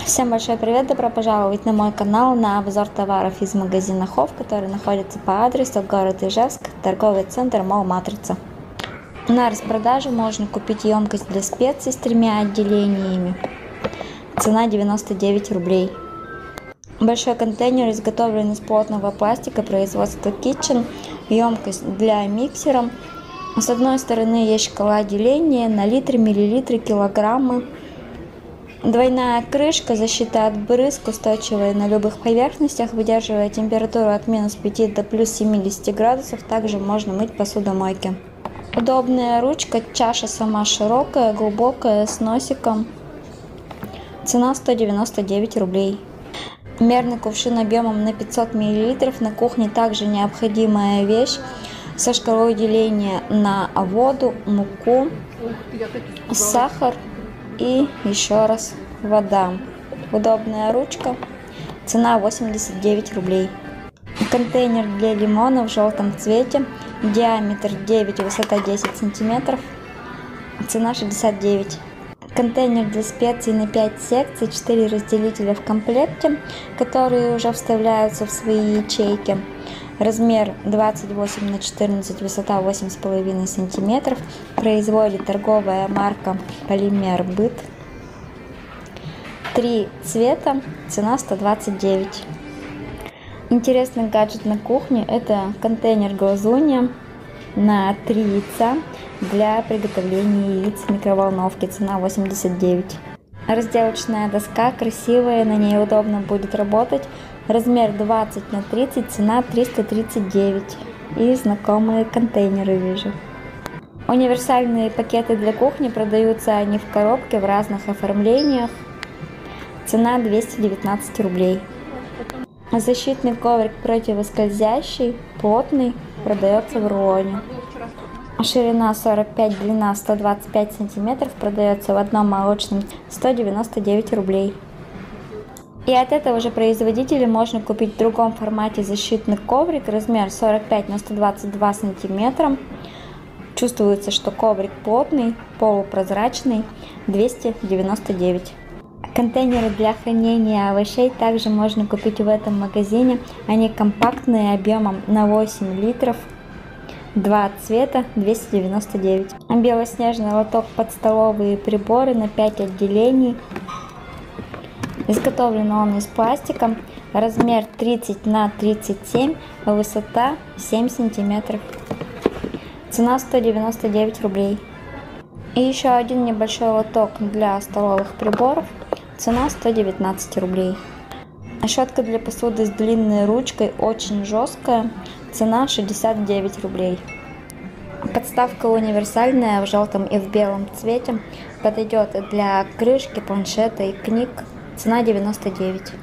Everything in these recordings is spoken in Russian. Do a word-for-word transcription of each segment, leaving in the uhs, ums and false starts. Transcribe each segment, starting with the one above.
Всем большой привет, добро пожаловать на мой канал на обзор товаров из магазина Хофф, который находится по адресу город Ижевск, торговый центр Молл Матрица. На распродажу можно купить емкость для специй с тремя отделениями. Цена девяносто девять рублей. Большой контейнер изготовлен из плотного пластика производства Kitchen. Емкость для миксера. С одной стороны есть шкала деления на литры, миллилитры, килограммы. Двойная крышка, защита от брызг, устойчивая на любых поверхностях, выдерживая температуру от минус пяти до плюс семидесяти градусов. Также можно мыть посудомойки. Удобная ручка, чаша сама широкая, глубокая, с носиком. Цена сто девяносто девять рублей. Мерный кувшин объемом на пятьсот миллилитров. На кухне также необходимая вещь. Со шкалой деления на воду, муку, сахар и еще раз вода. Удобная ручка. Цена восемьдесят девять рублей. Контейнер для лимона в желтом цвете. Диаметр девять, высота десять сантиметров. Цена шестьдесят девять. Контейнер для специй на пять секций. четыре разделителя в комплекте, которые уже вставляются в свои ячейки. Размер двадцать восемь на четырнадцать, высота восемь с половиной сантиметров. Производит торговая марка Полимер Быт. Три цвета, цена сто двадцать девять. Интересный гаджет на кухне — это контейнер глазунья на три яйца для приготовления яиц в микроволновке. Цена восемьдесят девять. Разделочная доска красивая, на ней удобно будет работать. Размер двадцать на тридцать, цена триста тридцать девять. И знакомые контейнеры вижу. Универсальные пакеты для кухни продаются они в коробке в разных оформлениях. Цена двести девятнадцать рублей. Защитный коврик противоскользящий, плотный, продается в рулоне. Ширина сорок пять, длина сто двадцать пять сантиметров, продается в одном молочном, сто девяносто девять рублей. И от этого же производителя можно купить в другом формате защитный коврик, размер сорок пять на сто двадцать два сантиметра. Чувствуется, что коврик плотный, полупрозрачный, двести девяносто девять. Контейнеры для хранения овощей также можно купить в этом магазине. Они компактные, объемом на восемь литров. Два цвета, двести девяносто девять. Белоснежный лоток под столовые приборы на пять отделений. Изготовлен он из пластика. Размер тридцать на тридцать семь, высота семь сантиметров. Цена сто девяносто девять рублей. И еще один небольшой лоток для столовых приборов. Цена сто девятнадцать рублей. Щетка для посуды с длинной ручкой, очень жесткая. Цена шестьдесят девять рублей. Подставка универсальная в желтом и в белом цвете. Подойдет для крышки, планшета и книг. Цена девяносто девять.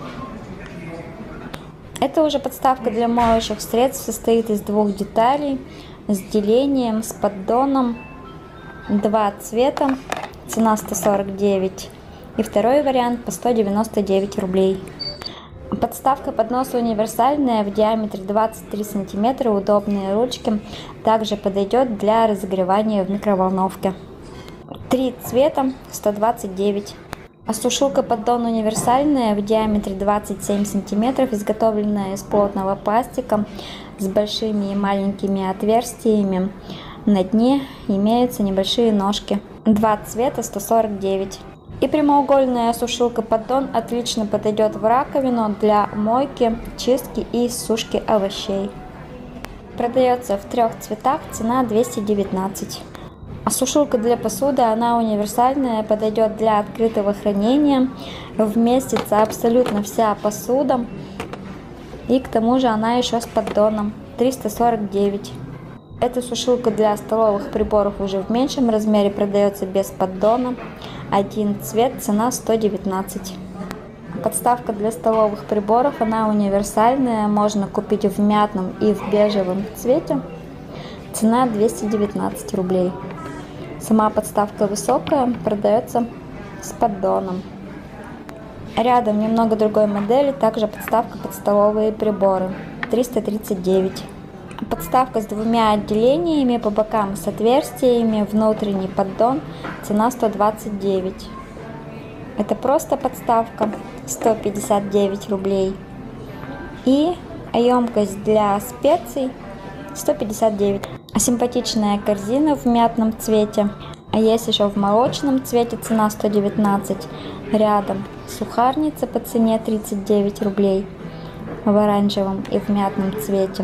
Это уже подставка для моющих средств. Состоит из двух деталей. С делением, с поддоном. Два цвета. Цена сто сорок девять. И второй вариант по сто девяносто девять рублей. Подставка подноса универсальная в диаметре двадцать три сантиметра, удобные ручки. Также подойдет для разогревания в микроволновке. Три цвета, сто двадцать девять. Осушилка поддон универсальная в диаметре двадцать семь сантиметров, изготовленная из плотного пластика с большими и маленькими отверстиями. На дне имеются небольшие ножки. Два цвета, сто сорок девять. И прямоугольная сушилка поддон отлично подойдет в раковину для мойки, чистки и сушки овощей. Продается в трех цветах, цена двести девятнадцать. А сушилка для посуды, она универсальная, подойдет для открытого хранения. Вместится абсолютно вся посуда. И к тому же она еще с поддоном. триста сорок девять. Эта сушилка для столовых приборов уже в меньшем размере, продается без поддона. Один цвет, цена сто девятнадцать. Подставка для столовых приборов, она универсальная, можно купить в мятном и в бежевом цвете. Цена двести девятнадцать рублей. Сама подставка высокая, продается с поддоном. Рядом немного другой модели, также подставка под столовые приборы. триста тридцать девять. Подставка с двумя отделениями по бокам с отверстиями, внутренний поддон, цена сто двадцать девять. Это просто подставка, сто пятьдесят девять рублей. И емкость для специй, сто пятьдесят девять. Симпатичная корзина в мятном цвете. А есть еще в молочном цвете, цена сто девятнадцать. Рядом сухарница по цене тридцать девять рублей. В оранжевом и в мятном цвете.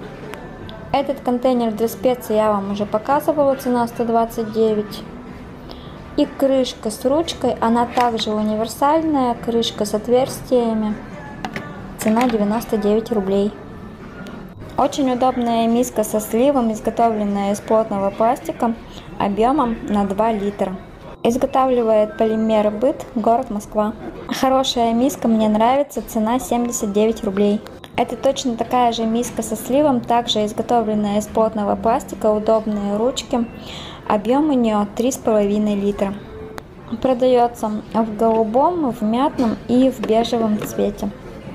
Этот контейнер для специй я вам уже показывала, цена сто двадцать девять. И крышка с ручкой, она также универсальная, крышка с отверстиями, цена девяносто девять рублей. Очень удобная миска со сливом, изготовленная из плотного пластика, объемом на два литра. Изготавливает Полимер Быт, город Москва. Хорошая миска, мне нравится, цена семьдесят девять рублей. Это точно такая же миска со сливом, также изготовленная из плотного пластика, удобные ручки. Объем у нее три с половиной литра. Продается в голубом, в мятном и в бежевом цвете.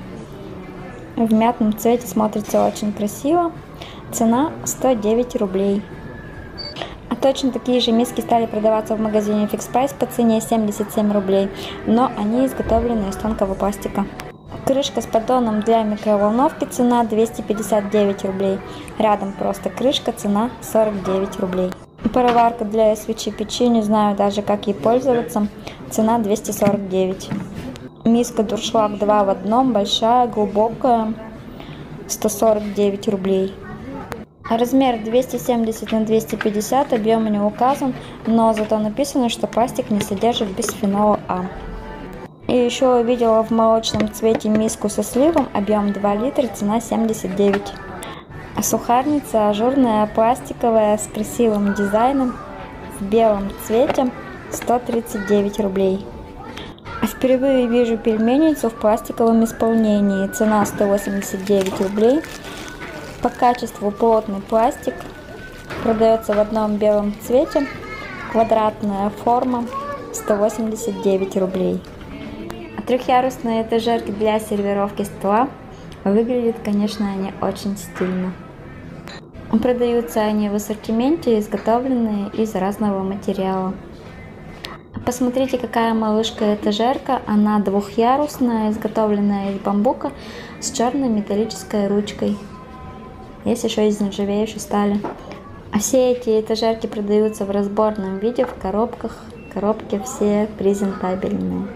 В мятном цвете смотрится очень красиво. Цена сто девять рублей. Точно такие же миски стали продаваться в магазине Fix Price по цене семьдесят семь рублей, но они изготовлены из тонкого пластика. Крышка с поддоном для микроволновки, цена двести пятьдесят девять рублей. Рядом просто крышка, цена сорок девять рублей. Пароварка для свечи печи, не знаю даже как ей пользоваться, цена двести сорок девять. Миска Дуршлаг два в одном, большая, глубокая, сто сорок девять рублей. Размер двести семьдесят на двести пятьдесят, объем не указан, но зато написано, что пластик не содержит бисфенола А. И еще увидела в молочном цвете миску со сливом, объем два литра, цена семьдесят девять. Сухарница ажурная, пластиковая, с красивым дизайном, в белом цвете, сто тридцать девять рублей. Впервые вижу пельменницу в пластиковом исполнении, цена сто восемьдесят девять рублей. По качеству плотный пластик, продается в одном белом цвете, квадратная форма, сто восемьдесят девять рублей. Трехъярусные этажерки для сервировки стола, выглядят, конечно, они очень стильно. Продаются они в ассортименте, изготовленные из разного материала. Посмотрите, какая малышка этажерка, она двухъярусная, изготовленная из бамбука с черной металлической ручкой. Есть еще из нержавеющей стали. А все эти этажерки продаются в разборном виде, в коробках. Коробки все презентабельные.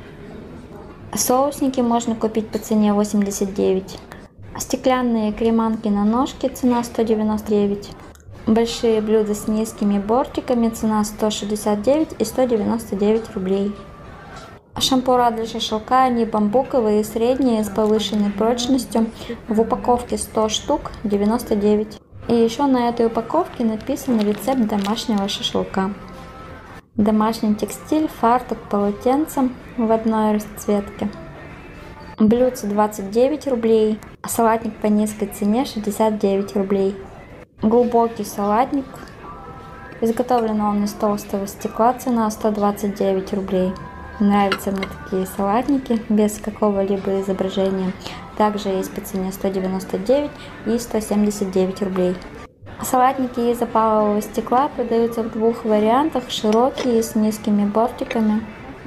Соусники можно купить по цене восемьдесят девять. Стеклянные креманки на ножке, цена сто девяносто девять. Большие блюда с низкими бортиками, цена сто шестьдесят девять и сто девяносто девять рублей. Шампура для шашлыка, они бамбуковые, средние, с повышенной прочностью. В упаковке сто штук, девяносто девять. И еще на этой упаковке написан рецепт домашнего шашлыка. Домашний текстиль, фартук, полотенце в одной расцветке. Блюдце двадцать девять рублей, а салатник по низкой цене шестьдесят девять рублей. Глубокий салатник, изготовлен он из толстого стекла, цена сто двадцать девять рублей. Нравятся мне такие салатники без какого-либо изображения. Также есть по цене сто девяносто девять и сто семьдесят девять рублей. Салатники из опалового стекла продаются в двух вариантах: широкие с низкими бортиками.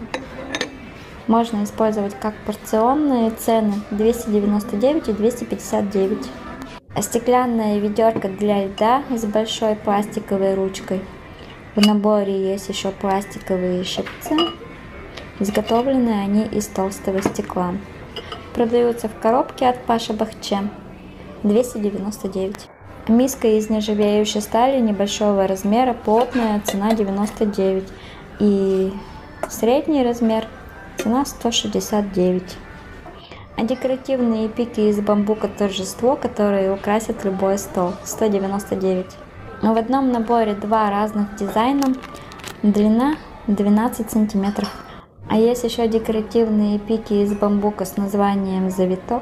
Можно использовать как порционные, цены двести девяносто девять и двести пятьдесят девять. Стеклянная ведерко для льда с большой пластиковой ручкой. В наборе есть еще пластиковые щипцы. Изготовлены они из толстого стекла. Продаются в коробке от Паша Бахче, двести девяносто девять. Миска из нержавеющей стали небольшого размера, плотная, цена девяносто девять. И средний размер, цена сто шестьдесят девять. А декоративные пики из бамбука торжество, которые украсят любой стол, сто девяносто девять. В одном наборе два разных дизайна, длина двенадцать сантиметров. А есть еще декоративные пики из бамбука с названием «Завиток».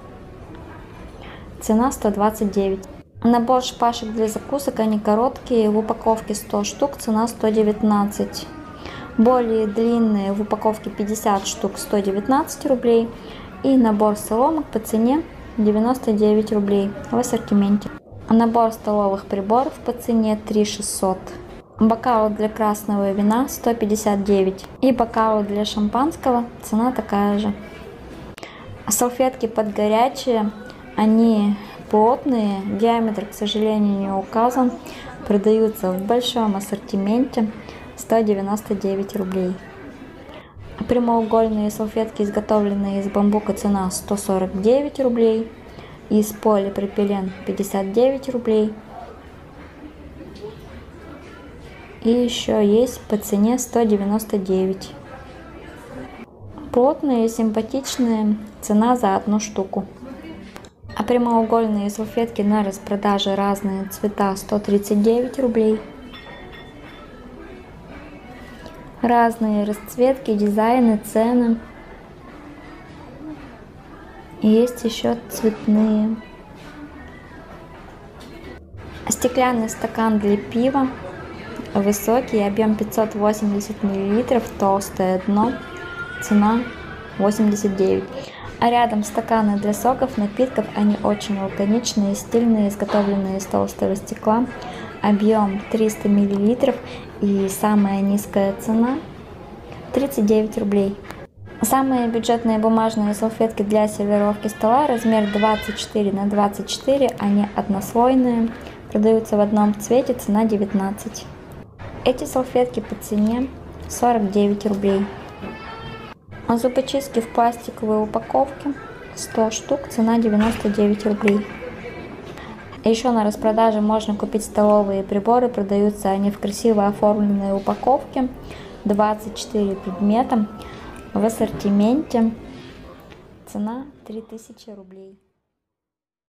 Цена сто двадцать девять. Набор шпажек для закусок, они короткие, в упаковке сто штук, цена сто девятнадцать. Более длинные, в упаковке пятьдесят штук, сто девятнадцать рублей. И набор соломок по цене девяносто девять рублей в ассортименте. Набор столовых приборов по цене три тысячи шестьсот. Бокалы для красного вина сто пятьдесят девять. И бокалы для шампанского, цена такая же. Салфетки под горячие, они плотные, диаметр, к сожалению, не указан. Продаются в большом ассортименте, сто девяносто девять рублей. Прямоугольные салфетки, изготовленные из бамбука, цена сто сорок девять рублей. Из полипропилен пятьдесят девять рублей. И еще есть по цене сто девяносто девять. Плотные, симпатичные, цена за одну штуку. А прямоугольные салфетки на распродаже, разные цвета, сто тридцать девять рублей. Разные расцветки, дизайны, цены. Есть еще цветные. Стеклянный стакан для пива. Высокий, объем пятьсот восемьдесят миллилитров, толстое дно. Цена восемьдесят девять. А рядом стаканы для соков, напитков. Они очень лаконичные, стильные, изготовленные из толстого стекла. Объем триста миллилитров. И самая низкая цена тридцать девять рублей. Самые бюджетные бумажные салфетки для сервировки стола. Размер двадцать четыре на двадцать четыре. Они однослойные. Продаются в одном цвете. Цена девятнадцать. Эти салфетки по цене сорок девять рублей. Зубочистки в пластиковой упаковке сто штук, цена девяносто девять рублей. Еще на распродаже можно купить столовые приборы, продаются они в красиво оформленной упаковке, двадцать четыре предмета в ассортименте, цена три тысячи рублей.